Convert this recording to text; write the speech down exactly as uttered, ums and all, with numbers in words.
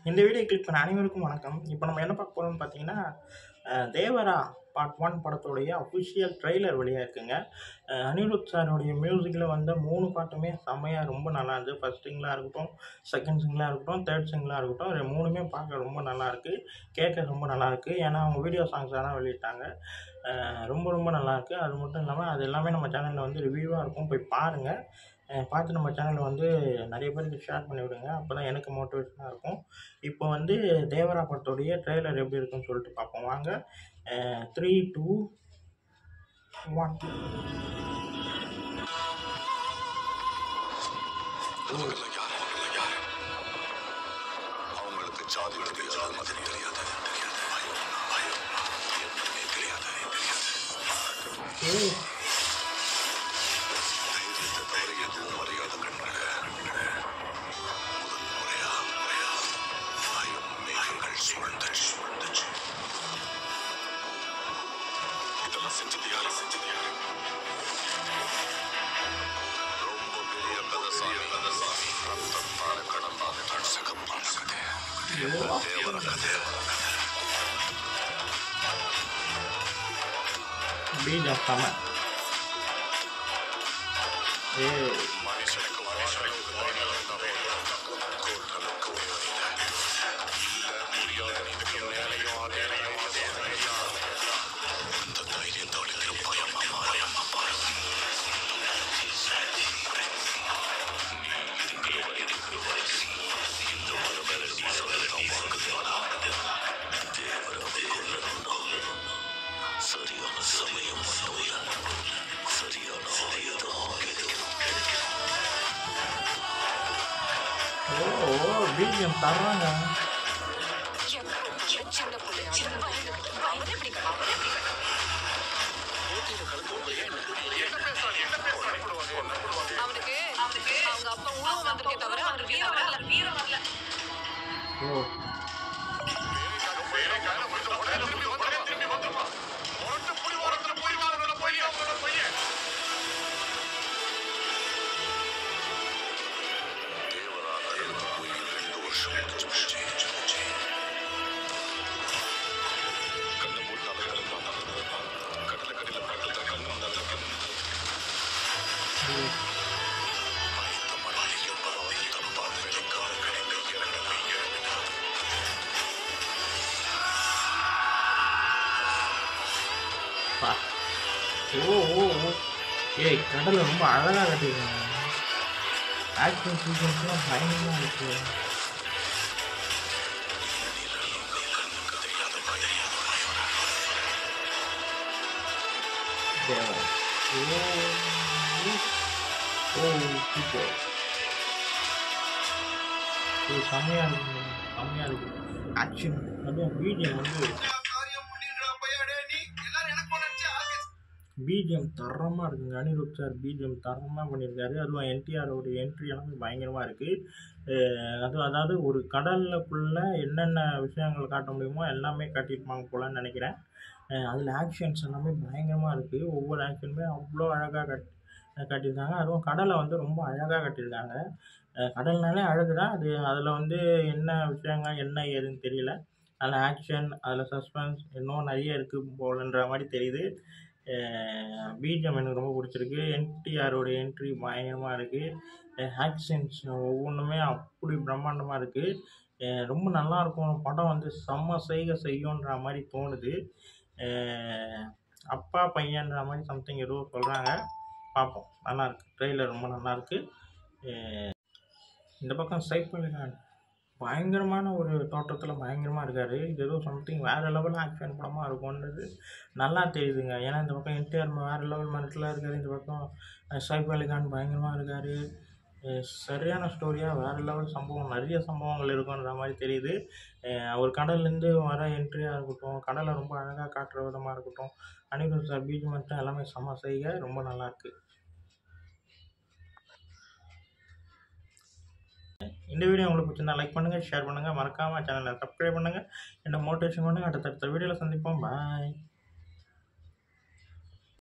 இந்த video click பண்ண அனைவருக்கும் வணக்கம். இப்போ நம்ம என்ன பார்க்க போகிறோம்னு பார்த்தீங்கன்னா, தேவரா பார்ட் ஒன் படத்துடைய அஃபிஷியல் ட்ரெய்லர் வெளியாக இருக்குங்க. அனிருத் சாருடைய மியூசிக்கில் வந்த மூணு பாட்டுமே செம்மையாக ரொம்ப நல்லா இருந்துச்சு. ஃபஸ்ட் சிங்கிளாக இருக்கட்டும், செகண்ட் சிங்கிளாக இருக்கட்டும், தேர்ட் சிங்கிளாக இருக்கட்டும், மூணுமே பார்க்க ரொம்ப நல்லாயிருக்கு, கேட்க ரொம்ப நல்லாயிருக்கு. ஏன்னா அவங்க வீடியோ சாங்ஸாக தான் வெளியிட்டாங்க. ரொம்ப ரொம்ப நல்லாயிருக்கு. அது மட்டும் இல்லாமல் அது எல்லாமே நம்ம சேனலில் வந்து ரிவ்யூவாக இருக்கும், போய் பாருங்கள். பார்த்து நம்ம சேனலில் வந்து நிறைய பேருக்கு ஷேர் பண்ணி விடுங்க. அப்போ தான் எனக்கு மோட்டிவேஷனாக இருக்கும். இப்போ வந்து தேவரா படத்துடைய ட்ரெய்லர் எப்படி இருக்குன்னு சொல்லிட்டு பார்ப்போம் வாங்க. Three two one. அவங்களுக்கு ஜாதி தெரியாது, மதம் தெரியாது, தைரியத்தை தவிர எதுவும் அறியாத கண்ணுங்க. முதல் முறையா பயம் மேகங்கள் சூழ்ந்துச்சு சூழ்ந்துச்சு இதெல்லாம் செஞ்சது யாரு செஞ்சது யாரு ரொம்ப பெரிய கதசாமி கதசாமி ரத்தத்தால கடந்தால தடுசகமான கதை தேவர கதை. பீஜா செம. ஏ மனுஷனுக்கு மனுஷனுக்கு கோர்களுக்கு இல்ல முடியாத இதுக்கு மேலையும் அதேலையும் அதேலையும் அந்த தைரியம் தோழிக்கு பயமா பயமா பாருங்க. சரியான சமயம் சரியான ஓ பீஜம் தர்றாங்க. ஓ ஓ ஓ ஓ ஏய் கடலை ரொம்ப அழகாக கட்டியிருக்காங்க. ஆக்ஷன் சீக்வன்ஸ்லாம் பயங்கரமாக இருக்கு. ஓ ஓ சூப்பர். ஓ செம்மையாக இருக்கு, செம்மையாக இருக்கு ஆக்ஷன். அதுவும் பிஜிஎம் வந்து பிஜிஎம் தரமாக இருக்குங்க. அனிருத் சார் பிஜிஎம் தரமாக பண்ணியிருக்காரு. அதுவும் என்டிஆரோட என்ட்ரி எல்லாமே பயங்கரமாக இருக்குது. அதுவும் அதாவது ஒரு கடலுக்குள்ளே என்னென்ன விஷயங்கள் காட்ட முடியுமோ எல்லாமே காட்டியிருப்பாங்க போலன்னு நினைக்கிறேன். அதில் ஆக்ஷன்ஸ் எல்லாமே பயங்கரமாக இருக்குது. ஒவ்வொரு ஆக்ஷனுமே அவ்வளோ அழகாக கட் காட்டியிருக்காங்க. அதுவும் கடலை வந்து ரொம்ப அழகாக கட்டியிருக்காங்க. கடல்னாலே அழகு தான். அது அதில் வந்து என்ன விஷயங்கள் என்ன ஏதுன்னு தெரியல. அதில் ஆக்ஷன், அதில் சஸ்பென்ஸ் இன்னும் நிறைய இருக்குது போலன்ற மாதிரி தெரியுது. பிஜிஎம் எனக்கு ரொம்ப பிடிச்சிருக்கு. என்டிஆரோட என்ட்ரி பயங்கரமாக இருக்குது. ஆக்ஷன்ஸ் ஒவ்வொன்றுமே அப்படி பிரம்மாண்டமாக இருக்குது. ரொம்ப நல்லாயிருக்கும். படம் வந்து செம்ம செய்க செய்யுன்ற மாதிரி தோணுது. அப்பா பையன்ற மாதிரி சம்திங் ஏதோ சொல்கிறாங்க, பார்ப்போம். நல்லாயிருக்கு, ட்ரெய்லர் ரொம்ப நல்லாயிருக்கு. இந்த பக்கம் சைஃப் அலி கான் பயங்கரமான ஒரு தோற்றத்தில் பயங்கரமாக இருக்கார். இது ஏதோ சம்திங் வேறு லெவலில் ஆக்ஷன் படமாக இருக்கும்ன்றது நல்லா தெரியுதுங்க. ஏன்னா இந்த பக்கம் என்டிஆர் வேறு லெவல் மனசில் இருக்கார், இந்த பக்கம் சைஃப் அலி கான் பயங்கரமாக இருக்கார். சரியான ஸ்டோரியாக வேறு லெவல் சம்பவம், நிறைய சம்பவங்கள் இருக்குன்ற மாதிரி தெரியுது. ஒரு கடல்லேருந்து வர என்ட்ரியாக இருக்கட்டும், கடலை ரொம்ப அழகாக காட்டுற விதமாக இருக்கட்டும், அனிருத் சார் பீஜ் மட்டும் எல்லாமே செம்ம செய்க ரொம்ப நல்லாயிருக்கு. இந்த வீடியோ உங்களுக்கு பிடிச்சிருந்தா லைக் பண்ணுங்கள், ஷேர் பண்ணுங்கள், மறக்காமல் சேனலை சப்ஸ்கிரைப் பண்ணுங்கள், என்ன மோட்டிவேஷன் பண்ணுங்கள். அடுத்தடுத்த வீடியோவில் சந்திப்போம். பாய்.